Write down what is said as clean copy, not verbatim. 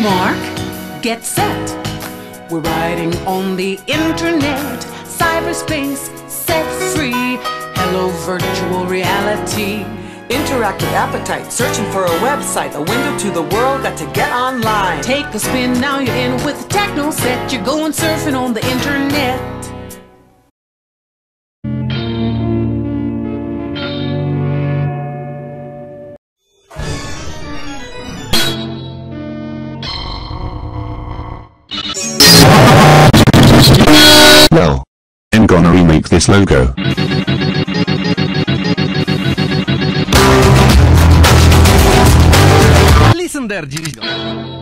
Mark, get set. We're riding on the internet, cyberspace, set free. Hello, virtual reality. Interactive appetite, searching for a website, a window to the world, got to get online. Take a spin, now you're in with the techno set. You're going surfing on the internet. Well, I'm gonna remake this logo. Listen there, Gigi.